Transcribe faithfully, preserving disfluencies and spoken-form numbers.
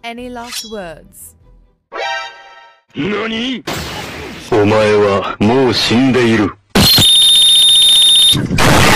Any last words? Nani? お前はもう死んでいる。